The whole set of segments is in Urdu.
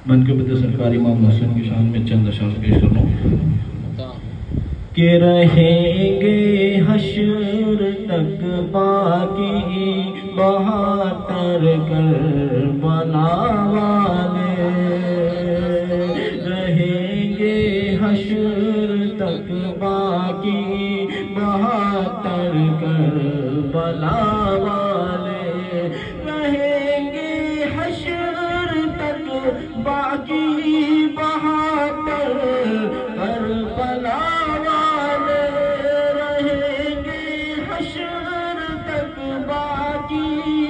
منقبت سرکار امام حسین کی شان میں چند اشعار پیش کروں کہ رہیں گے حشر تک باقی 72 کربلا والے، رہیں گے حشر تک باقی 72 کربلا والے، رہیں گے حشر تک باقی 72 کربلا والے، رہیں گے حشر تک باقی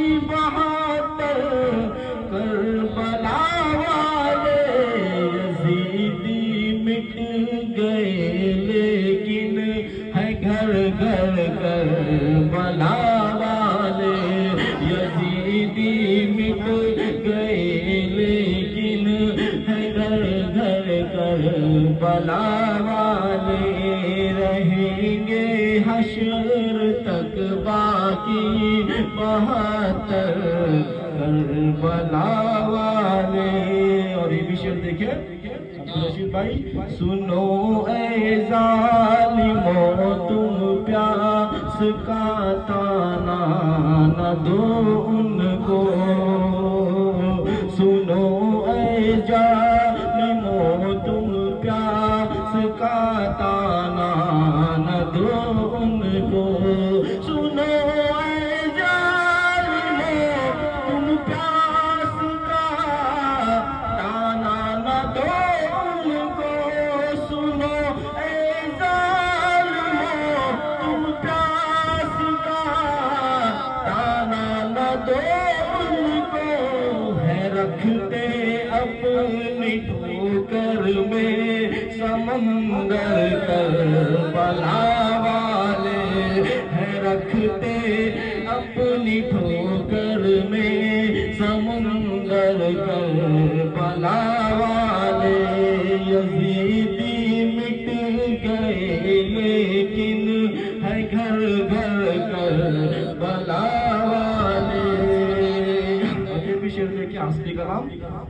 72 کربلا والے، یزیدی مٹ گئے لیکن ہے گھر گھر کربلا والے، یزیدی مٹ گئے لیکن ہے گھر گھر کربلا والے، رہیں گے حشر تک باقی 72 کربلا والے۔ اور یہ بھی شعر دیکھیں رشید بھائی، سنو اے ظالمو تم پیاس کا تانا نہ دو ان کو، سنو اے ظالمو تم پیاس کا تانا نہ دو ان کو، سنو اے ظالمو تم پیاس کا تانا نہ دو ان کو، سنو اے ظالمو تم پیاس کا تانا نہ دو ان کو، ہے رکھتے اپنی ٹھوکر میں سمندر کربلا والے، ہے رکھتے اپنی ٹھوکر میں سمندر کربلا والے، یزیدی مٹ گئے لیکن ہے گھر گھر کربلا والے۔ اور یہ بھی شعر دیکھیں حسبی کلام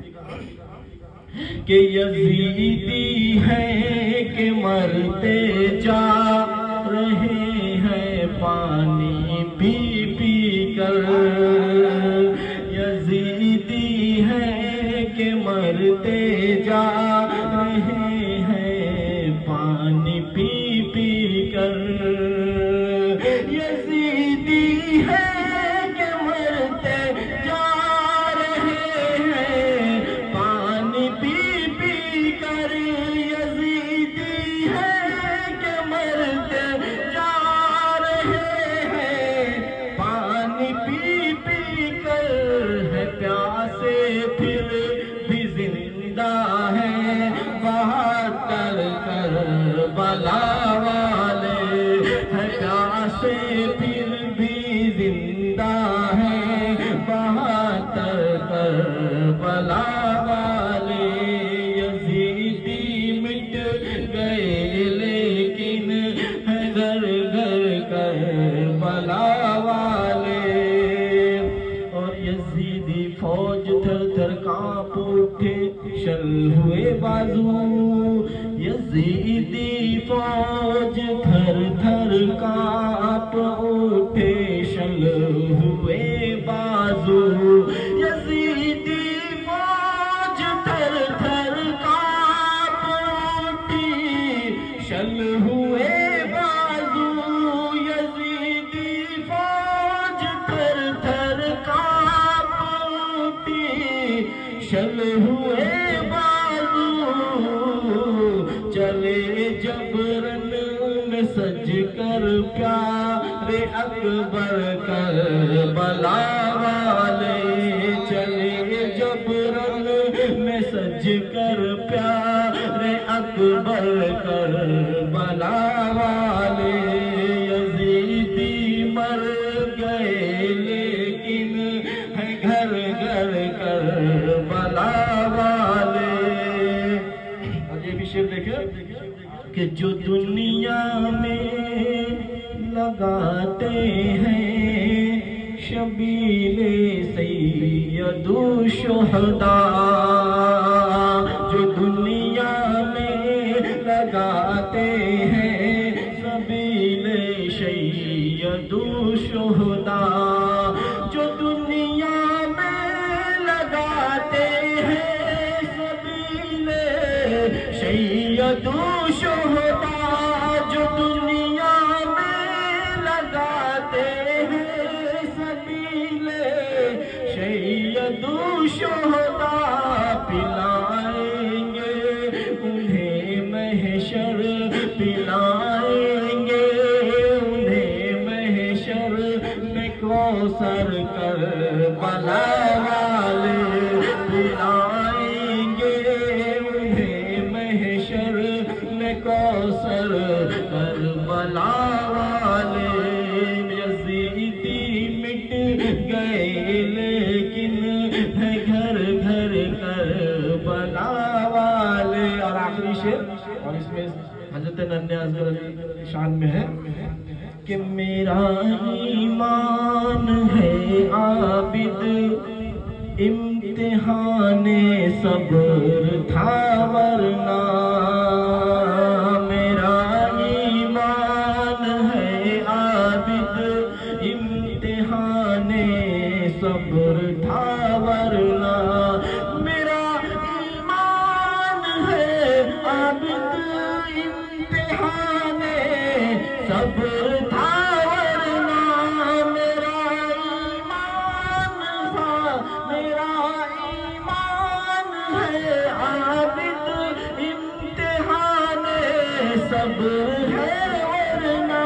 کہ یزیدی ہے کہ مرتے جا رہے ہیں پانی پی پی کر، یزیدی ہے کہ مرتے جا رہے ہیں پانی پی پی کر، یزیدی ہے کہ مرتے جا رہے ہیں پانی پی پی کر، یزیدی ہے کہ مرتے جا رہے ہیں پانی پی پی کر، ہے پیاسے پھر بھی زندہ ہے 72 کربلا والے، ہے پیاسے پھر بھی زندہ ہے 72 کربلا والے، یزیدی مٹ گئے لیکن ہے گھر گھر کربلا والے، اور یزیدی فوج تھر تھر کانپ اٹھے شل ہوئے بازو، یزیدی فوج تھر تھر کانپ اٹھے شل ہوئے بازو، یزیدی فوج تھر تھر کانپ اٹھی شل ہوئے بازو، یزیدی فوج تھر تھر کانپ اٹھی شل ہوئے بازو، چلے جبرن میں سج کر پیارے اکبر کربلا والے، چلے جبرن میں سج کر پیارے اکبر کربلا والے، یزیدی مر گئے لیکن ہے گھر گھر کربلا والے۔ اور یہ بھی شعر دیکھیں کہ جو دنیا میں لگاتے ہیں شبیل سید الشہداء، سیدو شہداء جو دنیا میں لگاتے ہیں سبیلے، سیدو شہداء پلائیں گے انہیں محشر، پلائیں گے انہیں محشر میں کوثر کربلا والے، پلائیں گے انہیں محشر میں کوثر کربلا والے۔ یزیدی مٹ گئے لیکن ہے گھر گھر کربلا والے۔ اور آخری شعر، اور اس میں حضرت ننھے اصغر علی شان میں ہے کہ میرا ایمان ہے عابد، امتحان صبر تھا ورنہ، میرا ایمان ہے عابد، امتحان صبر تھا ورنہ، میرا ایمان ہے عابد، امتحان صبر تھا ورنہ، میرا ایمان تھا، میرا ایمان ہے عابد، امتحان صبر ہے ورنہ،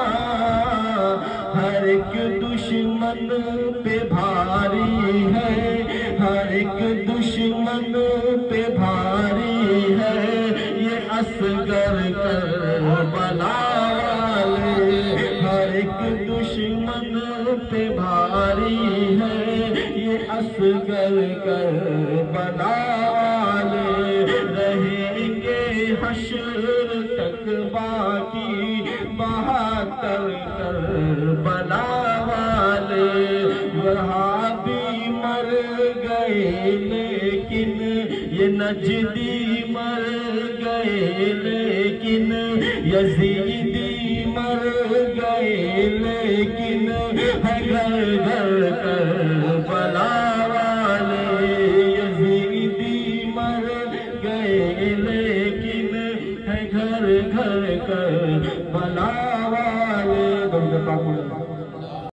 ہر ایک دشمن پہ بھاری ہے، ہر ایک دشمن پہ بھاری ہے یہ اصغر کربلا والے، ہر ایک دشمن پہ بھاری ہے یہ اصغر کربلا والے، رہیں گے حشر تک باقی 72 کربلا والے، یہاں بھی مر گئے لیکن یہ نجدی مر گئے لیکن یزید